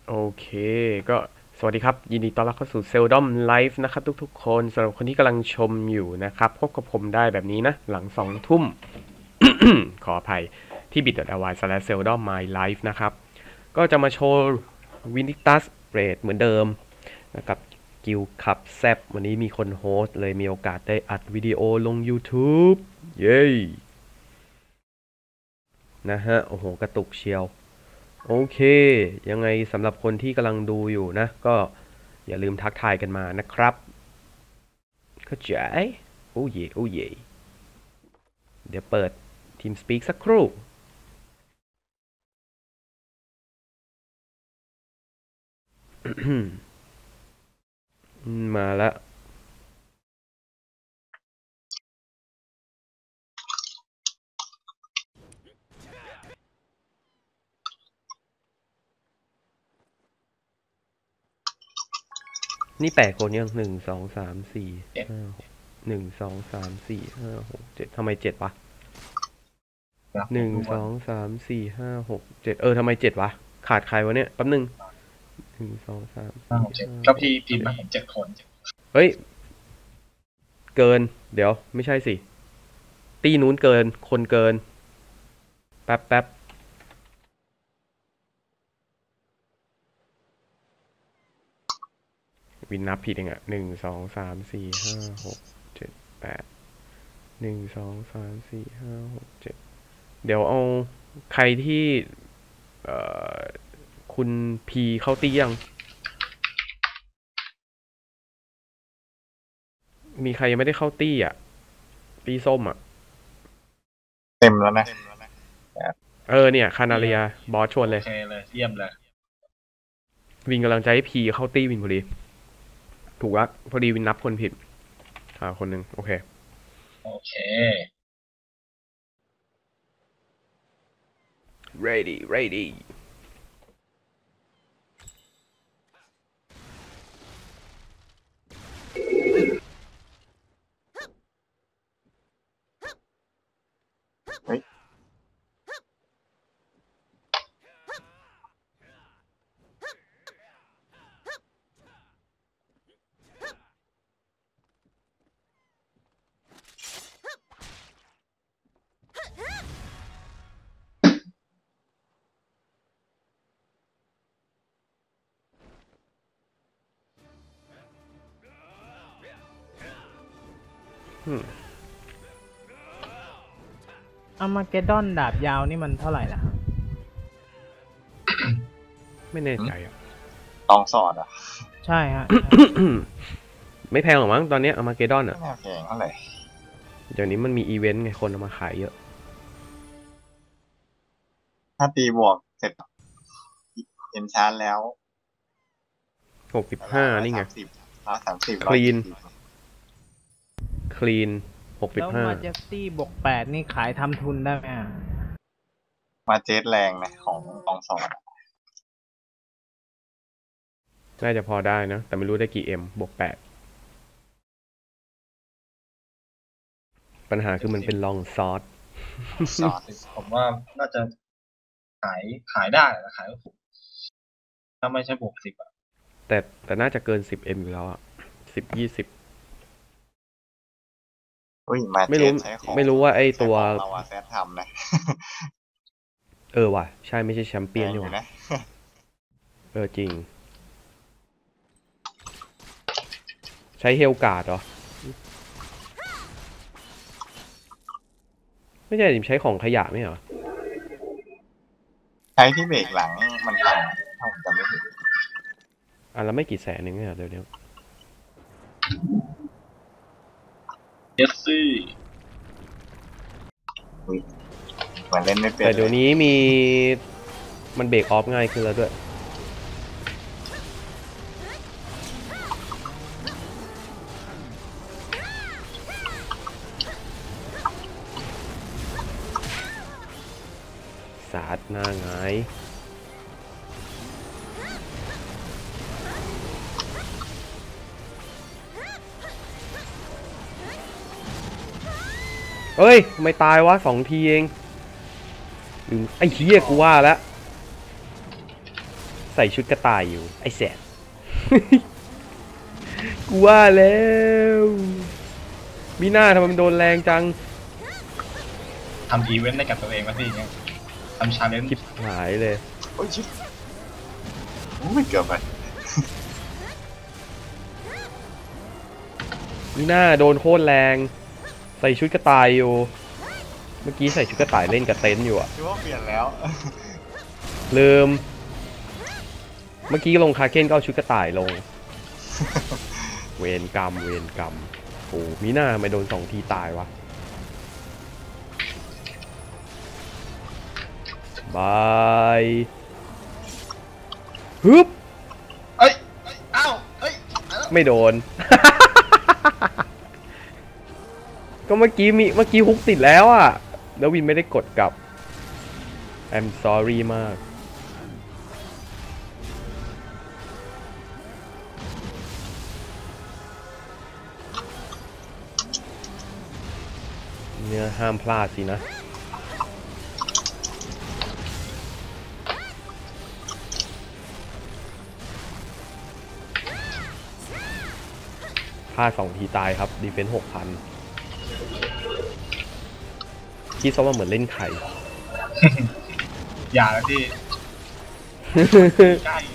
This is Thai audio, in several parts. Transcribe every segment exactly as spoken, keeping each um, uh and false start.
โอเคก็สวัสดีครับยินดีต้อนรับเข้าสู่ Seldom Live นะครับทุกๆคนสำหรับคนที่กำลังชมอยู่นะครับพบกับผมได้แบบนี้นะหลังสองทุ่ม ขออภัยที่ bit.ly slash seldom my life นะครับก็จะมาโชว์ Vinitas Raid เหมือนเดิมนะครับกิลคับแซบวันนี้มีคนโฮสต์เลยมีโอกาสได้อัดวิดีโอลง YouTube เย้นะฮะโอ้โหกระตุกเชียวโอเคยังไงสำหรับคนที่กำลังดูอยู่นะก็อย่าลืมทักทายกันมานะครับเข้าใจโอ้เย่โอ้เย่เดี๋ยวเปิด TeamSpeak สักครู่มาแล้วนี่แปดคนยังหนึ่งสองสามสี่ห้าหนึ่งสองสามสี่ห้าหกเจ็ดทำไมเจ็ดวะหนึ่งสองสามสี่ห้าหกเจ็ดเออทำไมเจ็ดวะขาดใครวะเนี่ยแป๊บนึงหนึ่งสองสามสี่ห้าก็พี่พิมพ์มาเห็นเจ็ดคนเฮ้ยเกินเดี๋ยวไม่ใช่สิตีนู้นเกินคนเกินแป๊บแป๊บวินนับผิดเองอะหนึ่งสองสามสี่ห้าหกเจ็ดแปดหนึ่งสองสามสี่ห้าหกเจ็ดเดี๋ยวเอาใครที่เอ่อคุณพีเข้าตียังมีใครยังไม่ได้เข้าตีอ่ะตีส้มอ่ะเต็มแล้วนะเออเนี่ยคานาเรียบอสชวนเลยโอเคเลยเยี่ยมเลยวินกำลังใจให้พีเข้าตีวินพอดีถูกละพอดีวินนับคนผิดอ่าคนหนึ่งโอเคโอเค ready ready เฮ้ยอามาเกดดอนดาบยาวนี่มันเท่าไหร่ล่ะไม่แน่ใจอ่ะตองสอดอ่ะใช่ฮะไม่แพงหรอกมั้งตอนนี้อามาเกดอนอ่ะไม่แพงเท่าไหร่เดี๋ยวนี้มันมีอีเวนต์ไงคนเอามาขายเยอะถ้าตีบวกเสร็จเอ็นชาร์แล้วหกสิบห้านี่ไงร้อยสามสิบคลีนคลีนหกสิบแล้วห้ามาเจสตี้บวกแปดนี่ขายทำทุนได้ไหมอ่ะมาเจ็ตแรงนะของตองสอดน่าจะพอได้นะแต่ไม่รู้ได้กี่เอ็มบวกแปดปัญหาคือมันเป็นลองซอสสอดผมว่าน่าจะขายขายได้นะขายก็ถูกถ้าไม่ใช่บวกสิบอ่ะแต่แต่น่าจะเกินสิบเอ็มอยู่แล้วอ่ะสิบยี่สิบไม่รู้ไม่รู้ว่าไอตัวเราแซดทำนะเออว่ะใช่ไม่ใช่แชมเปี้ยนนี่หว่าเออจริงใช้เฮลการ์ดเหรอไม่ใช่ใช้ของขยะไม่เหรอใช้ที่เบรกหลังมันพังถ้าผมจำไม่ผิดอ่ะแล้วไม่กี่แสนนึงเนี่ยเดี๋ยวเดี๋ยวเจสซี่เหมือนเล่นไม่เป็นแต่เดี๋ยวนี้มีมันเบรกออฟง่ายขึ้นแล้วด้วยสาดหน้าไงเฮ้ยทำไมตายวะสองทีเองไอ้เหี้ยกูว่าแล้วใส่ชุดกระต่ายอยู่ไอ้แสบ กูว่าแล้วมีหน้าทำไมมันโดนแรงจังทำอีเวนต์ได้กับตัวเองมาสิเนี่ยทำชาเลนจ์คลิปหายเลยโอ้ยชิบโอ้ยเกือบไปมีหน้าโดนโคตรแรงใส่ชุดกระต่ายอยู่เมื่อกี้ใส่ชุดกระต่ายเล่นกับเต็นท์อยู่อะคิดว่าเปลี่ยนแล้วลืมเมื่อกี้ลงคาเคนก็เอาชุดกระต่ายลง เวรกรรมเวรกรรมโอ้มีหน้าไม่โดนสองทีตายวะบายฮึบเอ้ยเอ้าเอ้ยไม่โดน ก็เมื่อกี้มีเมื่อกี้ฮุกติดแล้วอ่ะแล้ววินไม่ได้กดกลับ I'm sorry มากเนี่ยห้ามพลาดสินะพลาดสองทีตายครับดีเฟนส์หกพันคิดซะว่าเหมือนเล่นไข่อย่าแล้วที่ใกล้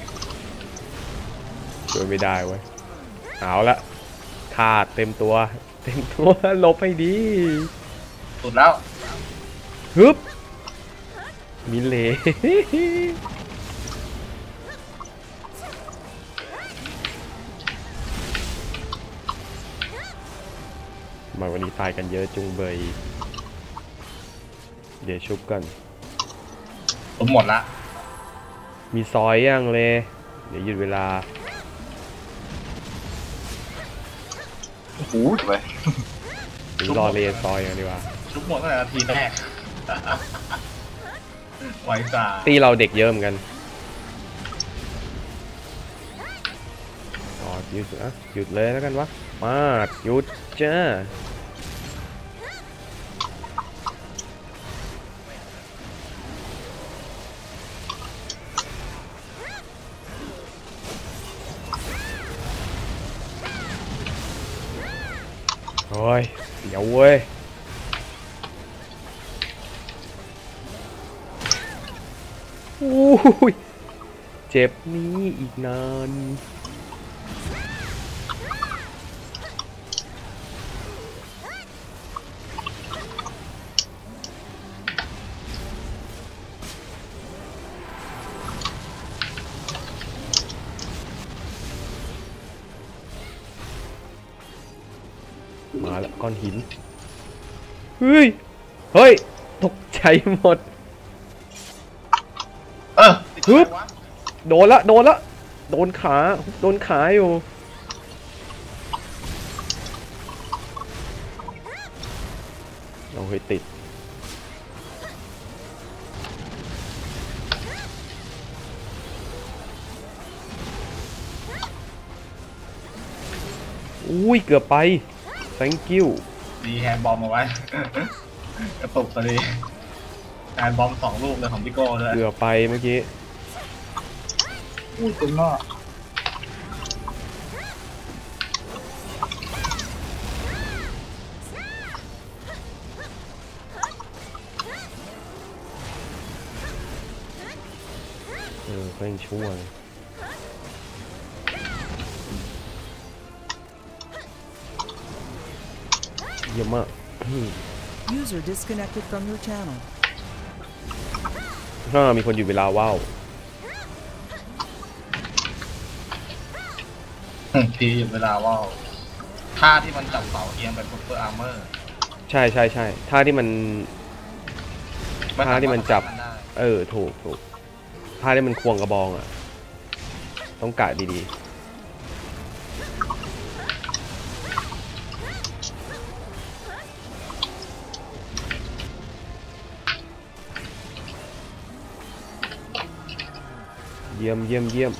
ช่วยไม่ได้เว้ยเอาละขาดเต็มตัวเต็มตัวลบให้ดีสุดแล้วฮึบมิเล มาวันนี้ตายกันเยอะจุงเบยเดี๋ยวชุบกันผมหมดละมีซอยยังเลย เดี๋ยวหยุดเวลาโอ้โหไปหรือรอเลซอยกันดีกว่าชุบหมดตั้งแต่นาทีแรก ไว้จ่าตีเราเด็กเยอะเหมือนกันอ๋อหยุดนะหยุดเลยแล้วกันวะมาหยุดจ้าโอ้ยเดี๋ยวเว้ยโอ้ยเจ็บนี้อีกนานมาแล้วก้อนหินเฮ้ยเฮ้ยตกใจหมดเออติดฮึบวะโดนละโดนละโดนขาโดนขาอยู่เราเคยติดอุ้ยเกือบไป thank you ดีแฮนด์บอมเอาไว้ กระตุกพอดีแฮนด์บอมสองลูกเลยของพี่โก้ด้วยเกือบไปเมื่อกี้อุ้ยเต็มหน้าเออเร่งช่วงเยี่ยมมาก User disconnected from your channel. ถ้ามีคนอยู่เวลาว่าวทีเวลาว่าท่าที่มันจับเสาเอียงเป็นซุปเปอร์อาร์เมอร์ใช่ใช่ใช่ท่าที่มัน ท่าที่มันจับได้เออถูกถูกท่าที่มันควงกระบองอ่ะ ต้องกะดีๆ เยี่ยมเยี่ยมเยี่ยม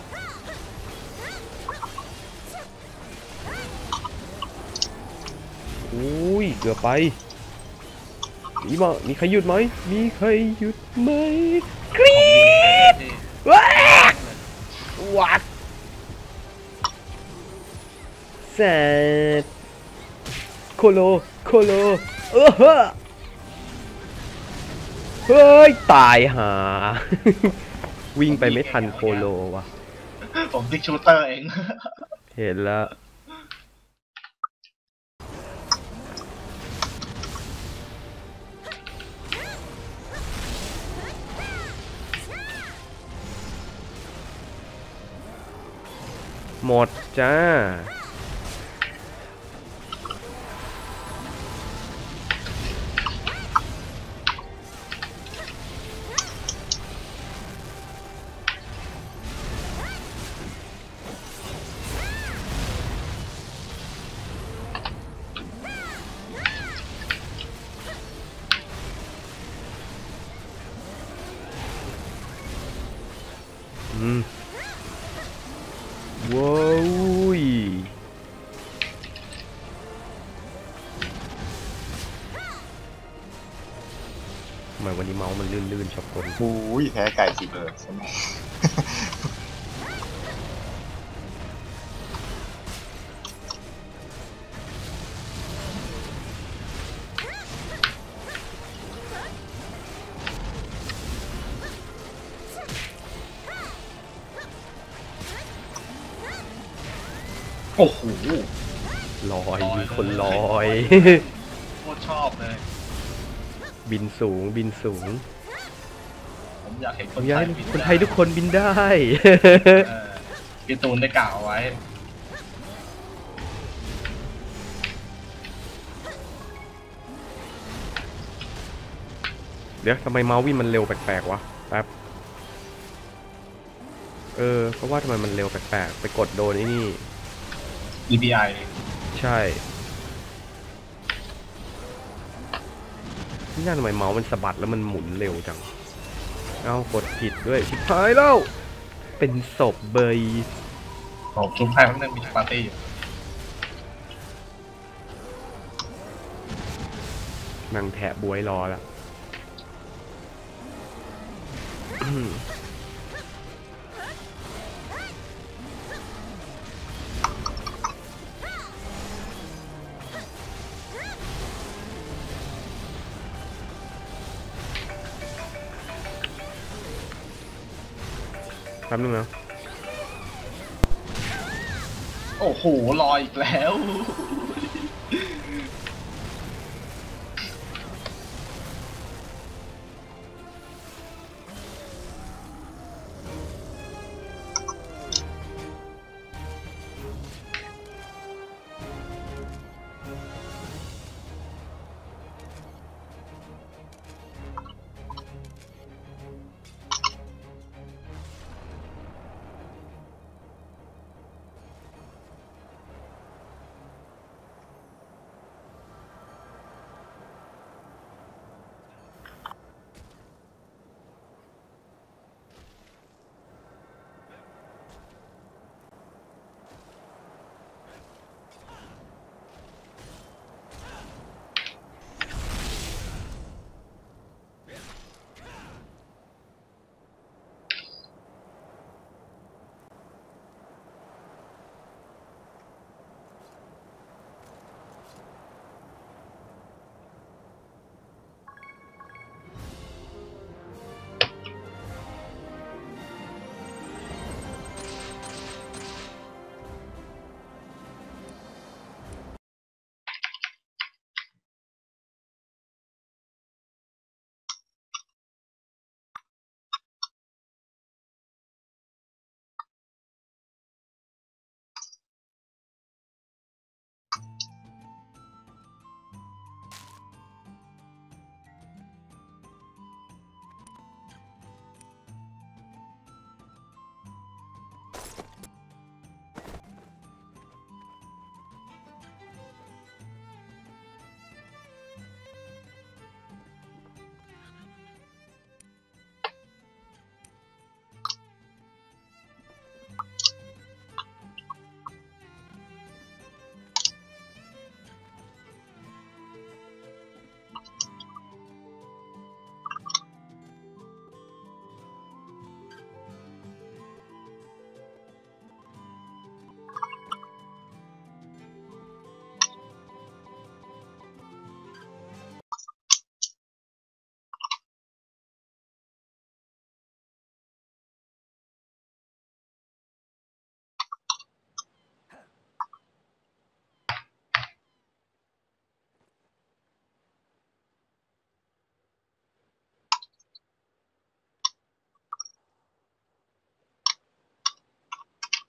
อุ้ยเกือบไปมีมามีใครหยุดไหมมีใครหยุดไหมกรี๊ดว้าวัดแซดโคโลโคโลเออเฮ้อเฮ้ยตายหา วิ่งไปไม่ทันโคโลว่ะผมติ๊กชูเตอร์เองเห็นแล้วหมดจ้าอืมว้าวทำไมวันนี้เมาส์มันลื่นๆชอบกลอุ้ยแพ้ไก่สิเบอร์ใช่ไหมโอ้โหลอยมีคนลอยโคตรชอบเลยบินสูงบินสูงผมอยากเห็นคผมนอยากไทยให้บินคนไทยทุกคนบินได้เออพี่ตูนได้กล่าวเอาไว้เดี๋ยวทำไมเมาส์วิ่งมันเร็วแปลกๆวะแป๊บเออเพราะว่าทำไมมันเร็วแปลกๆไปกดโดนไอ้นี่ดี พี ไอใช่นี่น่าทำไมเมาส์มันสะบัดแล้วมันหมุนเร็วจังเอากดผิดด้วยชิบหายแล้วเป็นศพเบยผมชุมไพ่มันนึงมีปาร์ตี้อยู่นั่งแถะบวยรอแล้ว แป๊บนึงนะโอ้โหรออีกแล้ว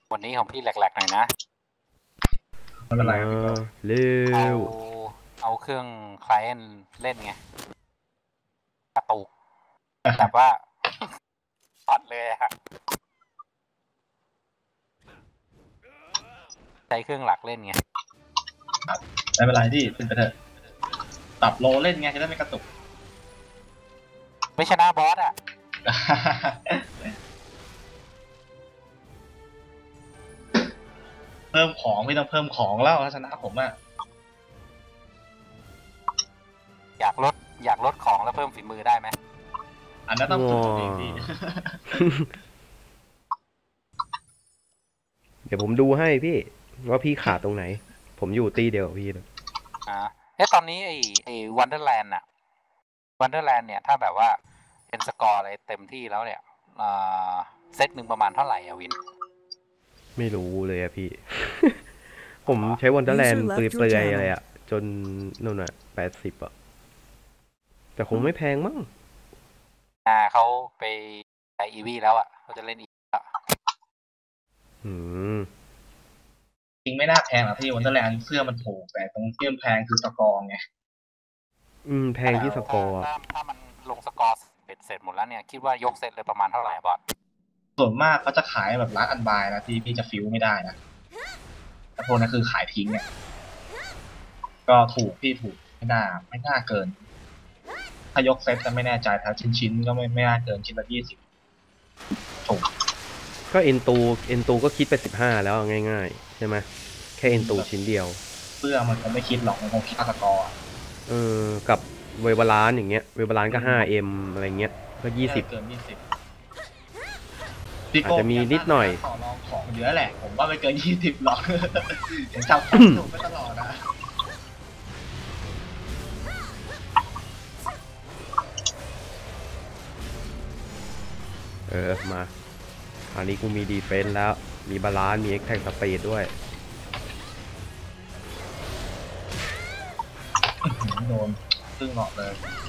วันนี้ของพี่แหลกๆหน่อยนะไม่เป็นไรเอครับอเร็เอาวเอาเครื่องคลายเล่นไงกระตุกแบบว่าปัดเลยฮะใช้เครื่องหลักเล่นไงไม่เป็นไรที่เป็นไปเถอะปรับโลเล่นไงจะได้ไม่กระตุกไม่ชนะบอสอ่ะเพิ่มของไม่ต้องเพิ่มของแล้วถ้าชนะผมอะอยากลดอยากลดของแล้วเพิ่มฝีมือได้ไหมอันนั้นต้องฝึกเองพี่เดี๋ยวผมดูให้พี่ ว่าพี่ขาดตรงไหน ผมอยู่ตีเดียวกับพี่เลยอ่าเอ๊ะตอนนี้ไอ้ไอ้วันเดอร์แลนด์อะวันเดอร์แลนด์เนี่ยถ้าแบบว่าเป็นสกอร์อะไรเต็มที่แล้วเนี่ยอ่าเซตหนึ่งประมาณเท่าไหร่อะวินไม่รู้เลยอะพี่ ผมใช้วันเดอร์แลนด์เปลือยๆอะไรอะจนนู่นอะแปดสิบอะแต่คงไม่แพงมั้งอ่าเขาไปใช้อีวีแล้วอะเขาจะเล่นอีวีแล้วอืมจริงไม่น่าแพงหรอกพี่วันเดอร์แลนด์เสื้อมันถูกแต่ตรงที่มันแพงคือสกอร์ไงอืม แพงที่สกอร์อะถ้าถ้ามันลงสกอร์เสร็จเสร็จหมดแล้วเนี่ยคิดว่ายกเซตเลยประมาณเท่าไหร่บอสส่วนมากเขาจะขายแบบร้านอันบายนะที่พี่จะฟิวไม่ได้นะแต่พวกนั้นคือขายทิ้งเนี่ยก็ถูกพี่ถูกไม่น่าไม่น่าเกิน ถ้ายกเซตจะไม่แน่ใจถ้าชิ้นชิ้นๆก็ไม่ไม่น่าเกินชิ้นละยี่สิบถูกก็เอ็นตูเอ็นตูก็คิดไปสิบห้าแล้วง่ายๆ ใช่ไหมแค่เอ็นตูชิ้นเดียวเสื้อมันคงไม่คิดหรอกมันคงคิดค่าสกอร์อะเออ กับเวเบลานอย่างเงี้ย เวเบลานก็ ห้าเอ็ม อะไรเงี้ย ก็ยี่สิบไม่น่าเกินยี่สิบอาจจะมีนิดหน่อยต่อรองของเยอะแหละ ผมว่าไม่เกินยี่สิบหรอก เห็นจำถูกไม่ตลอดนะเออ มาคราวนี้กูมีดีเฟนส์แล้ว มีบาลานซ์มีเอ็กแทงสปีดด้วยโดนซึ่งหลอกเลย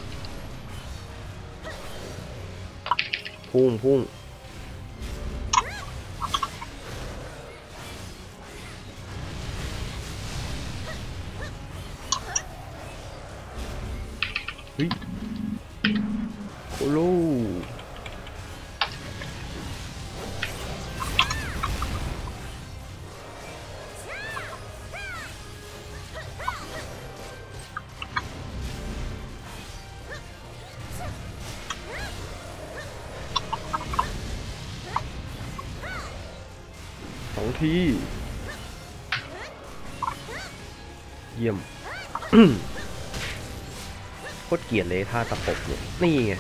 พุ่งพุ่งเฮ้ยโอ้โหสองที เยี่ยม โคตรเกลียดเลยท่าตะปบเนี่ย นี่ไง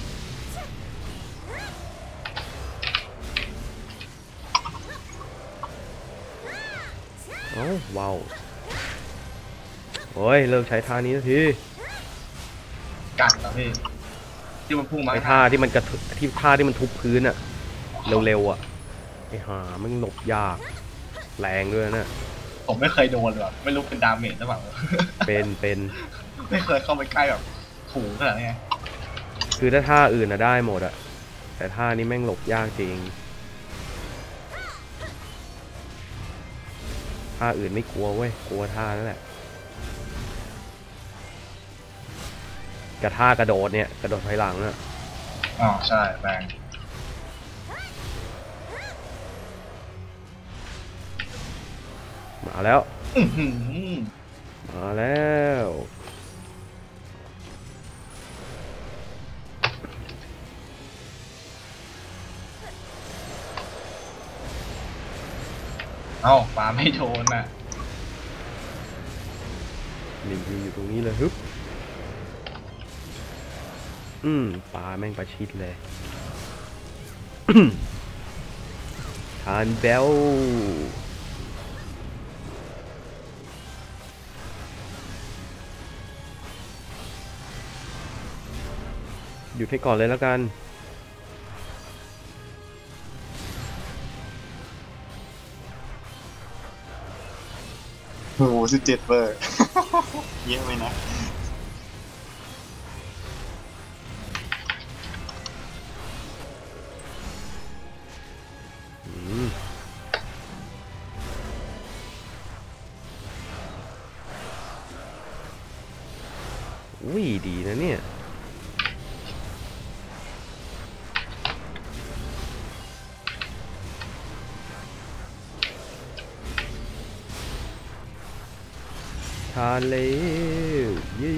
เอ้าว้าวโอ้ย เลิกใช้ท่านี้สักทีกัดเหรอพี่ ที่มันพุ่งมาไอ้ท่าที่มันกระทุที่ท่าที่มันทุบพื้นอะเร็วๆอะไอ้ห่ามันหลบยาก แรงด้วยนะผมไม่เคยโดนเลยแบบไม่รู้เป็นดาเมจหรือเปล่าเป็นเป็นไม่เคยเข้าไปใกล้แบบถูขนาดนี้คือถ้าท่าอื่นอะได้หมดอะแต่ท่านี้แม่งหลบยากจริง ท่าอื่นไม่กลัวเว้ย กลัวท่านั่นแหละกระท่ากระโดดเนี่ย กระโดดถอยหลังอะอ๋อใช่แรงมาแล้วอื้อหือมาแล้วเอ้าปาไม่โดนน่ะนี่ยืนอยู่ตรงนี้เลยฮึบอืมปลาแม่งประชิดเลย ทานเบลหยุดให้ก่อนเลยแล้วกันโอ้โหสิบเจ็ดเบอร์ เยอะไปนะอืมอุ้ยดีนะเนี่ยทานเลยยี่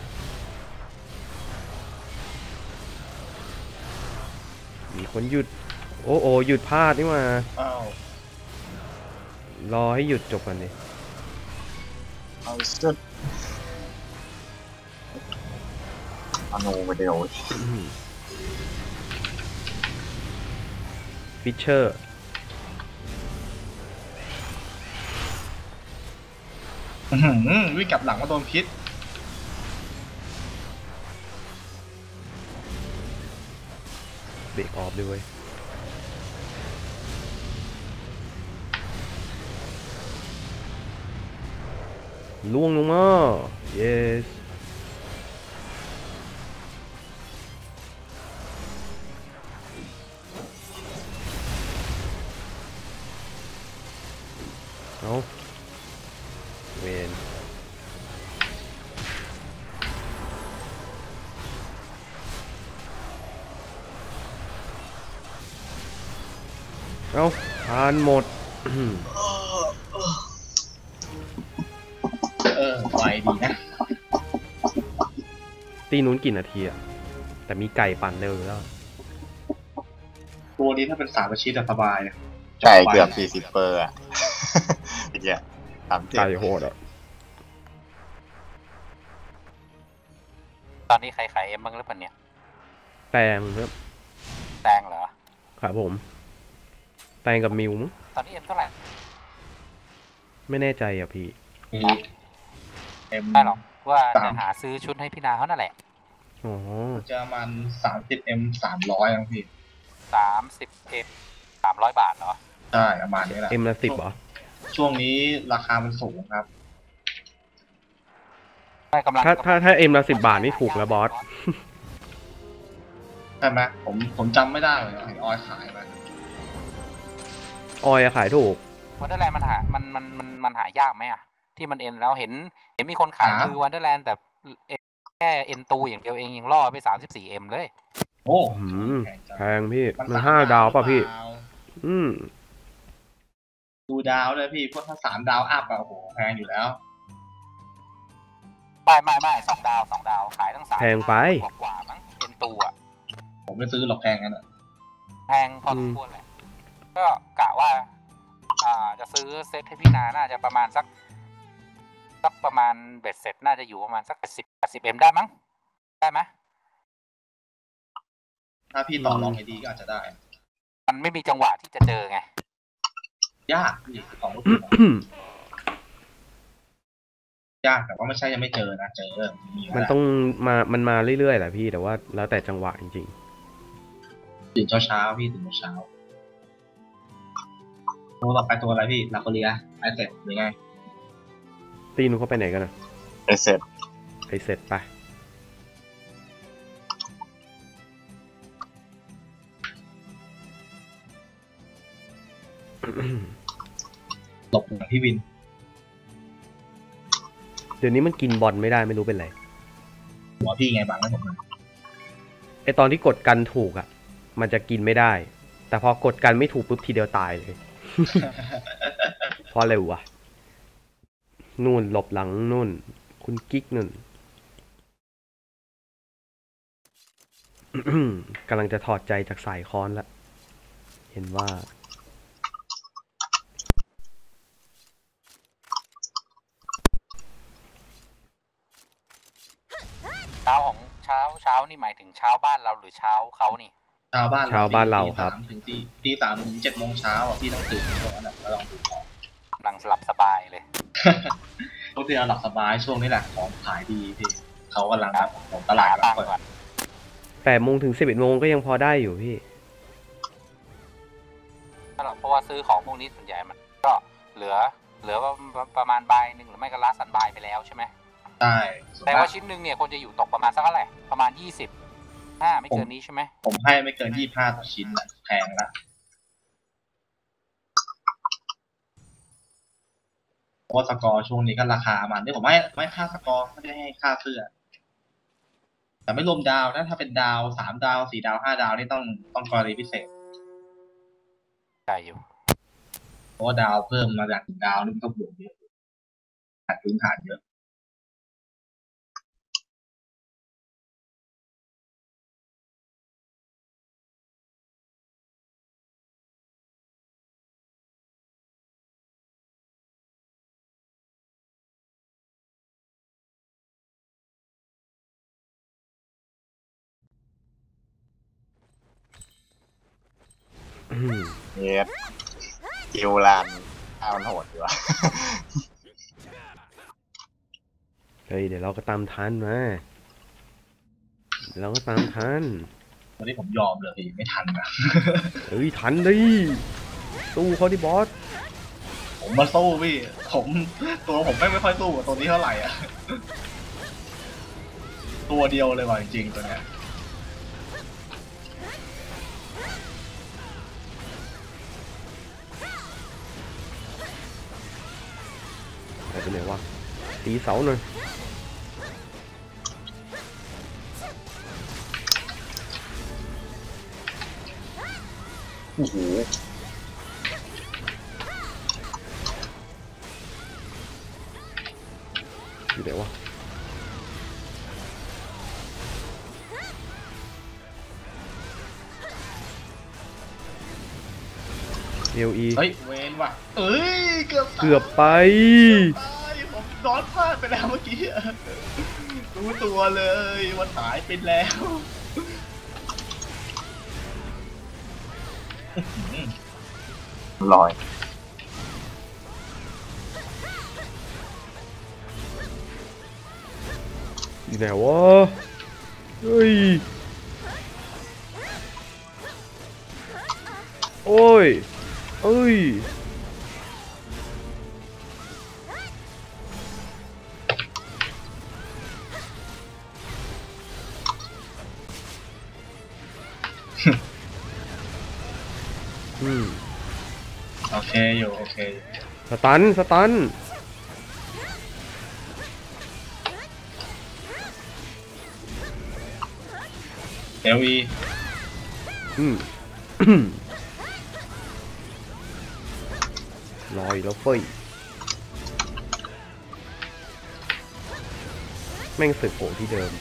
มีคนหยุดโอ้โอหยุดพลาดนี่มาอ้าวรอให้หยุดจบกันดิเอาสุดอโนไปเดียวฟิชเชอร์อื้อหือวิ่งกลับหลังมาโดนพิษเบรกออฟด้วยล่วงลงมา yes เอาเวนเอาทานหมดเออไวดีนะตีนู้นกี่นาทีอะแต่มีไก่ปั่นเร็วอยู่แล้วตัวนี้ถ้าเป็นสามอาชีพสบายอะไก่เกือบสี่สิบเปอร์อะเมื่อกี้สามเจ็ดไก่โหดอะตอนนี้ใครขายเอ็มบ้างหรือเปล่าเนี่ยแตงครับแตงเหรอครับผม แตงกับมิวมั้งตอนนี้เอ็มเท่าไหร่ไม่แน่ใจอ่ะพี่มีเอ็มไม่หรอกว่าสาจะมหาซื้อชุดให้พี่นาเขานั่นแหละอ๋อจะประมันสามสิบเอ็มสามร้อยครับพี่สามสิบเอ็มสามร้อยบาทเหรอใช่ประมาณนี้แหละเอ็มละสิบเหรอช่วงนี้ราคามันสูงครับไม่กำลังถ้าถ้าถ้าเอ็มละสิบบาทนี่ถูกแล้วบอสใช่ไหมผมผมจำไม่ได้เลยเห็นออยขายมาออยอะขายถูกวันเดอร์แลนด์มันหา มันมันมันมันหายากไหมอ่ะ ที่มันเอ็นแล้วเห็น เห็นมีคนขายคือวันเดอร์แลนด์แต่แค่เอ็นตูอย่างเดียวเองยังล่อไปสามสิบสี่เอ็มเลยโอ้อืมแพงจังแพงพี่มันมันสามห้าดาวป่ะพี่ดาวอืมดูดาวเลยพี่พวกถ้าสามดาวอัพอะโอ้โหแพงอยู่แล้วไม่ไม่ไม่สองดาวสองดาวขายทั้งสามแพงไปกว่ากว่ามั้งเอ็นตูอ่ะผมไม่ซื้อหรอกแพงกันอะแพงพอสมควรแหละ ก็กะว่า อ่า จะซื้อเซตให้พี่นาน่าจะประมาณสัก สักประมาณเบ็ดเสร็จน่าจะอยู่ประมาณสักแปดสิบแปดสิบเอ็มได้มั้ง ได้ไหมถ้าพี่ต่อรองให้ดีก็อาจจะได้มันไม่มีจังหวะที่จะเจอไงยากพี่ของรถผมอะยากแต่ว่าไม่ใช่ยังไม่เจอนะเจอมีอยู่มันแล้วต้องมา มันมาเรื่อยๆแหละพี่ แต่ว่าแล้วแต่จังหวะจริงตื่นเช้าเช้าๆพี่ตื่นเช้าๆตัวต่อไปตัวอะไรพี่ลาโคเรียไอเสร็จหรือไงๆ ตีนู้นเขาไปไหนกันอะเอเซ็ตไปเสร็จไปหลบหลังพี่วินเดี๋ยวนี้มันกินบอลไม่ได้ไม่รู้เป็นไรหัวพี่ไงบังให้ผมหน่อยไอตอนที่กดกันถูกอะมันจะกินไม่ได้ แต่พอกดกันไม่ถูกปุ๊บทีเดียวตายเลย เพราะอะไรวะนู่นหลบหลังนู่น คุณกิ๊กนู่น กำลังจะถอดใจจากสายค้อนละเห็นว่าเช้าของเช้าเช้านี่หมายถึงเช้าบ้านเราหรือเช้าเขานี่ชาวบ้านชาวบ้านเราครับตีสมถึงตีตีสามถึงเจ็ดโมงเช้าอ่ะพี่ต้องตื่นก่อนนะแล้วลองดูของกำลังหลับสบายเลยทุกทีเราหลับสบายช่วงนี้แหละของขายดีพี่เขากำลังแบบของตลาดหาแบตับงค์เปิดก่อนแปดโมงถึงสิบเอ็ดโมงก็ยังพอได้อยู่พี่เพราะว่าซื้อของพวกนี้ส่วนใหญ่มันก็เหลือ เหลือประมาณใบหนึ่งหรือไม่ก็ลาสันใบไปแล้วใช่ไหมใช่ส่วนแต่มาว่าก ชิ้นหนึ่งเนี่ยควรจะอยู่ตกประมาณสักเท่าไหร่ประมาณยี่สิบห้าไม่เกินนี้ใช่ไหมผมให้ไม่เกินยี่ห้าต่อชิ้นนะแพงละเพราะว่าสกอร์ช่วงนี้ก็ราคามันที่ผมให้ไม่ค่าสกอร์ไม่ได้ให้ค่าเสื้อแต่ไม่รวมดาวนะถ้าเป็นดาวสามดาวสี่ดาวห้าดาวนี่ต้องต้องกรณีพิเศษใช่อยู่เพราะว่าดาวเพิ่มมาจากถึงดาวนี่มันก็บวกเยอะขาดพื้นฐานเยอะอืมเย็ดกิวลานเอามันโหดดีวะเฮ้ยเดี๋ยวเราก็ตามทันมาเดี๋ยวเราก็ตามทันวันนี้ผมยอมเลยไม่ทันนะเฮ้ยทันดิสู้เขาดิบอสผมมาสู้พี่ ผมตัวผมไม่ไม่ค่อยสู้กับตัวนี้เท่าไหร่อ่ะ ตัวเดียวเลยว่ะจริงๆตัวเนี้ยไปไปไหนวะตีเสาหน่อยโอ้โหอยู่ไหนวะเอลอีเฮ้ยเวนว่ะเอ้ยเกือบตายเกือบไปตายผมนอนพลาดไปแล้วเมื่อกี้อะรู้ตัวเลยว่าตายไปแล้วลอยอยู่ไหนวะเฮ้ยโอ้ยเอ้ย อืมโอเคอยู่โอเคอยู่สตันสตันเอลวีอืม ลอยแล้วเฟ้ยแม่งสึกโผล่ที่เดิม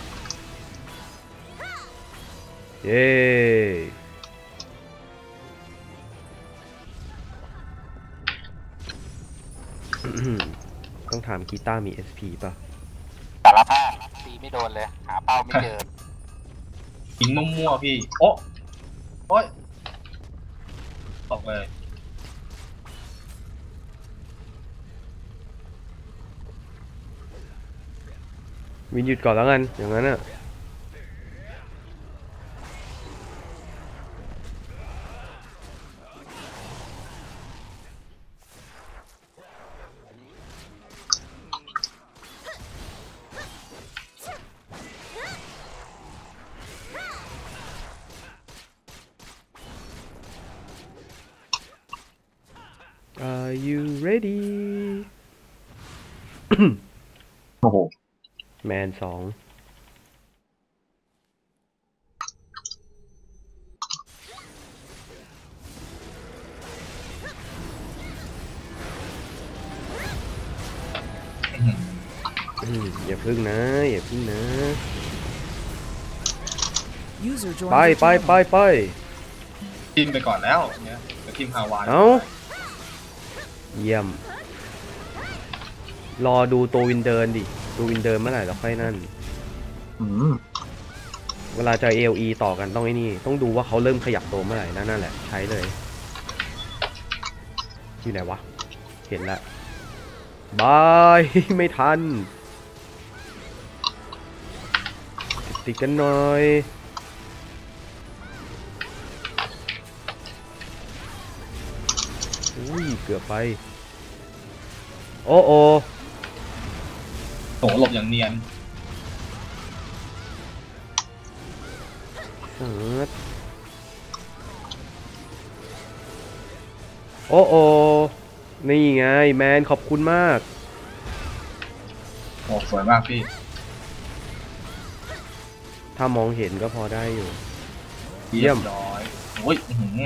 เย้ ต้องถามกีตาร์มี เอส พี ป่ะสารภาพตีไม่โดนเลย หาเป้าไม่เจอยิงมั่วๆพี่โอ๊ะโอ๊ยตกเลยวินหยุดก่อนแล้วกัน อย่างนั้นอ่ะ Are you ready โอ้โหแมนสอง อืมอย่าพึ่งนะ อย่าพึ่งนะ User joined ไป your ไป channel. ไปไปทีมไปก่อนแล้วเนี่ยเดี๋ยวทีมฮาวายเอาเยี่ยม รอดูตัววินเดินดิตัววินเดินเมื่อไหร่แล้วค่อยนั่นอืมเวลาจะ เอ แอล อี ต่อกันต้องไอ้นี่ ต้องดูว่าเขาเริ่มขยับตัวเมื่อไหร่นั่นนั่นแหละ ใช้เลย อยู่ไหนวะ เห็นละบาย ไม่ทัน ติดกันหน่อย อุ้ย เกือบไป โอ้โอโหหลบอย่างเนียนเอิร์ธโอ้โอ นี่ไง แมนขอบคุณมากโอ้สวยมากพี่ถ้ามองเห็นก็พอได้อยู่ เยี่เยี่ยยมมร้อยโอ้ยอื้อหือบ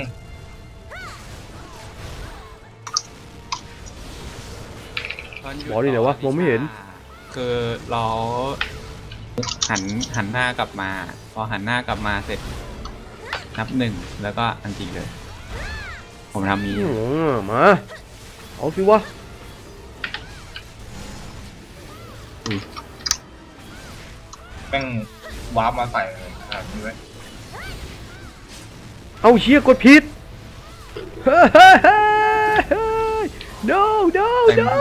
อสนี่ไหนวะมองไม่เห็นคือเราหันหันหน้ากลับมา พอหันหน้ากลับมาเสร็จ นับหนึ่งแล้วก็อันจริงเลย ผมทำนี้โอ้มา เอาสิวะแม่งวาร์ปมาใส่เลยขนาดนี้เว้ยเอาเชี่ยกดผิด เฮ้ยเฮ้ยเฮ้ย no no no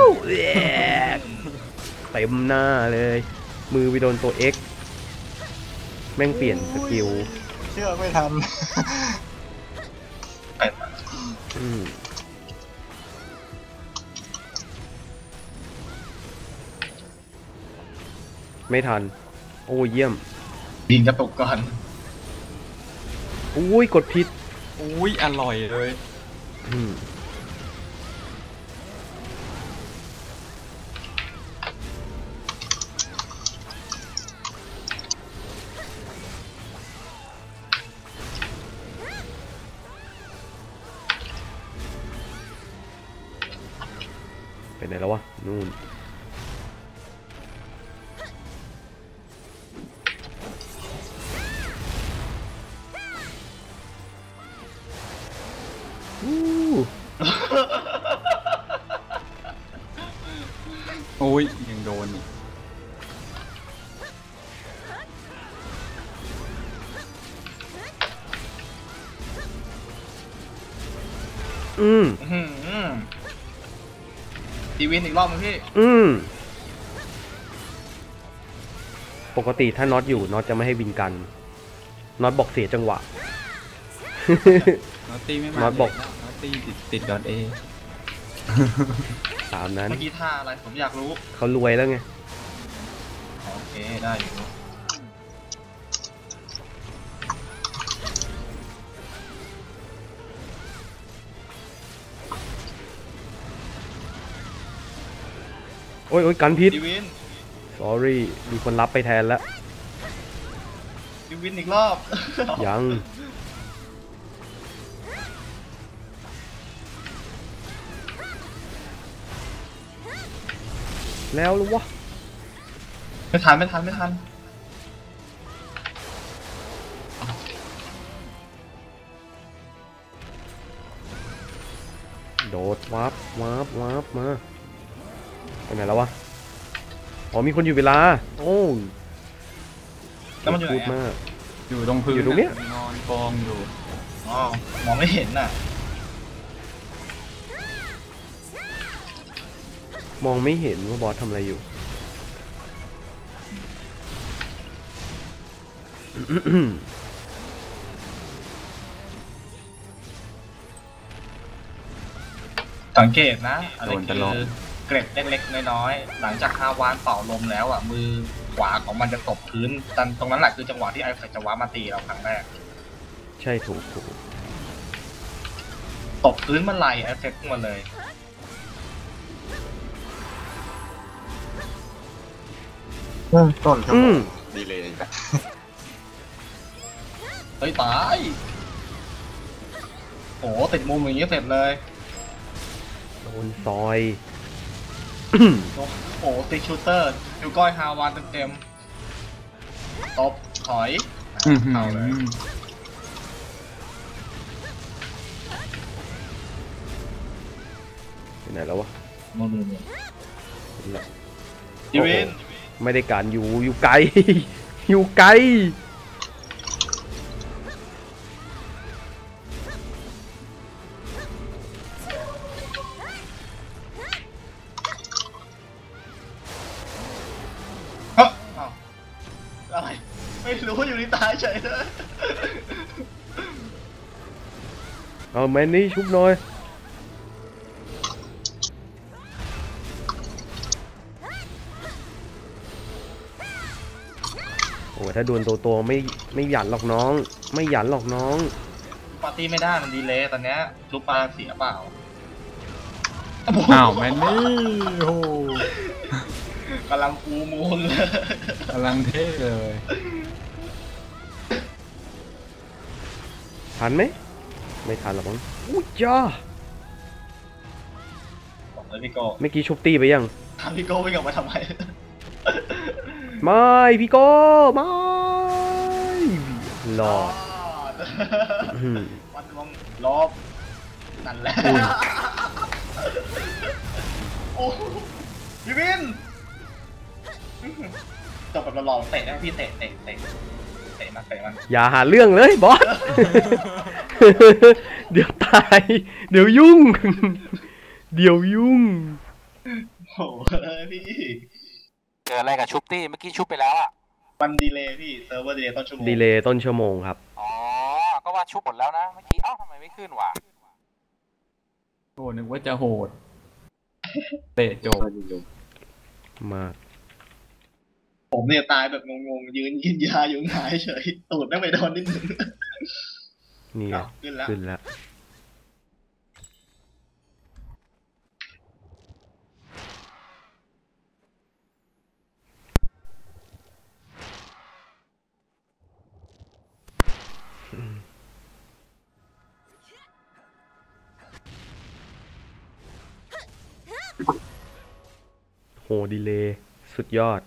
เต็มหน้าเลย มือไปโดนตัว X แม่งเปลี่ยนสกิลเชื่อไม่ทันไปมาอืมไม่ทัน โอ้เยี่ยมดินกระตุกก่อนอุ้ยกดผิดอุ้ยอร่อยเลยอืมไปไหนแล้ววะ นู่น อู้อุ้ยยังโดนอีกอืมอื้อหือทีวินอีกรอบมั้งพี่อืม ปกติถ้าน็อตอยู่น็อตจะไม่ให้วินกันน็อตบอกเสียจังหวะนอตตี้ไม่มาน็อตบอกนอตตี้ติดติดดอทเอตามนั้นเมื่อกี้ท่าอะไรผมอยากรู้เขารวยแล้วไงโอเคได้อยู่โอ้ยโอ้ยกันพิษทีวิน sorry มีคนรับไปแทนแล้วทีวินอีกรอบยัง แล้วหรือวะไม่ทันไม่ทันไม่ทันโดดวับวับวับมาไปไหนแล้ววะ อ๋อมีคนอยู่เวลา โอ้แล้วมันอยู่ไหนพูดอะมากอยู่ตรงพื้นอยู่ตรงเนี้ยนอนกองอยู่อ๋อมองไม่เห็นน่ะมองไม่เห็นว่าบอสทำอะไรอยู่สังเกตนะอะไรโดนตลอดคือเกร็ดเล็กๆน้อยๆหลังจากฮาวานเป่าลมแล้วอ่ะมือขวาของมันจะตบพื้นตันตรงนั้นแหละคือจังหวะที่ไอแฟจะว้ามาตีเราครั้งแรกใช่ถูกถูกตบพื้นเมื่อไหร่ไอเฟกมาเลยต้นชั่วอืโมมงดีเลยอีกอะเฮ้ยตายโอ้ติดมุมอย่างนี้เสร็จเลยโดนซอยโอ้ติดชูเตอร์ดูก้อยฮาวานเต็มๆตบถอยอื้อหือเข้าเลยไปไหนแล้ววะนู่นเห็นละๆทีวินไม่ได้การอยู่อยู่ไกล อยู่ไกลเฮ้ยอ้าวอะไรไม่รู้อยู่ในตายเฉยเลยเอาแมนนี่ชุบหน่อย โอ้ถ้าโดนตัวโตไม่ไม่หยันหรอกน้อง ไม่หยันหรอกน้องปาร์ตี้ไม่ได้มันดีเลยตอนเนี้ยลูกปลาเสียเปล่าอ้าวแมนนี่โอ้โหกำลังฟูมูลเลยกำลังเท่เลยทันไหมไม่ทันหรอกมั้งอุ้ยจ้าบอกเลยพี่โก้เมื่อกี้ชุบตีไปยังทำพี่โก้วิ่งออกมาทำไมไม่พี่โก้ไม่รอดอืมวันลงลบนั่นแหละอุ้ยโอ้พี่วินจบแบบหล่อๆเตะได้พี่เตะเตะเตะเตะมันเตะมันอย่าหาเรื่องเลยบอส เดี๋ยวตาย เดี๋ยวยุ่ง เดี๋ยวยุ่งโอ้ยพี่เจออะไรกับชุบตี้เมื่อกี้ชุบไปแล้วอ่ะมันดีเลย์พี่เซิร์ฟเวอร์ดีเลย์ต้นชั่วโมงดีเลย์ต้นชั่วโมงครับอ๋อก็ว่าชุบหมดแล้วนะเมื่อกี้เอ้าทำไมไม่ขึ้นวะโอ้นึกว่าจะโหด เตะจบมากผมเนี่ยตายแบบงงๆยืนกินยาอยู่หงายเฉยตูดไม่ไปโดนนิดนึงนี่ไงอ้าวขึ้นแล้วขึ้นแล้ว โหดีเลย์สุดยอด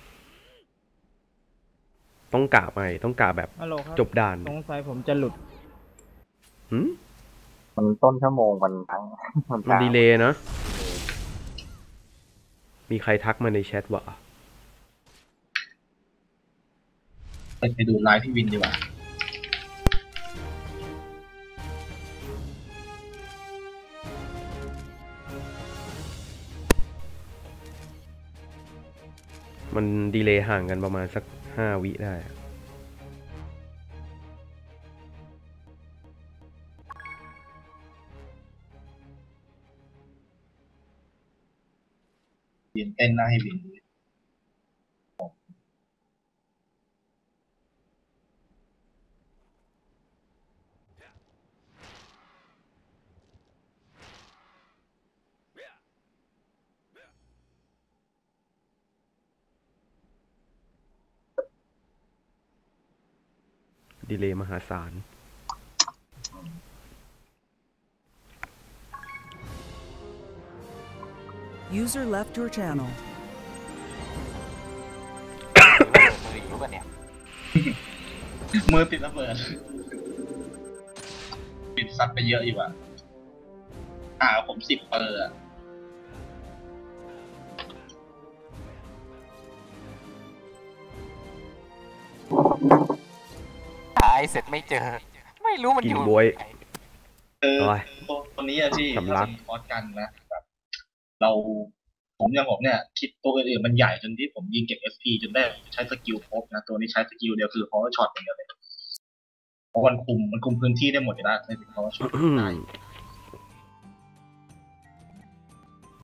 ต้องกะใหม่ต้องกะแบบฮัลโหลครับจบด่านสงสัยผมจะหลุดหืมมันต้นชั่วโมงมันทั้งมันมันดีเลย์นะ มีใครทักมาในแชทวะไปดูไลฟ์พี่วินดีกว่ามันดีเลย์ห่างกันประมาณสักห้าวิได้อะวินเต้นหน้าให้วินดีเลย์มหาศาล User left your channel. มืออยู่ป่ะเนี่ยมือติดระเบิด ปิดซัดไปเยอะอยู่อ่ะอ่าผมสิบเปอร์อะหายเสร็จไม่เจอ ไม่รู้มันกิอน ยู่บวยเออโอ้ยตัวตัวนี้อะพี่สำลักถ้าเป็นคอร์สกันนะแบบเราผมอย่างผมเนี่ย คิดตัวอื่นๆมันใหญ่จนที่ผมยิงเก็บ เอส พี จนได้ใช้สกิลครบนะตัวนี้ใช้สกิลเดียวคือ power shot อย่างเดียวเลยเพราะมันคุมมันคุมพื้นที่ได้หมดอยู่แล้วใช้ power shot ได้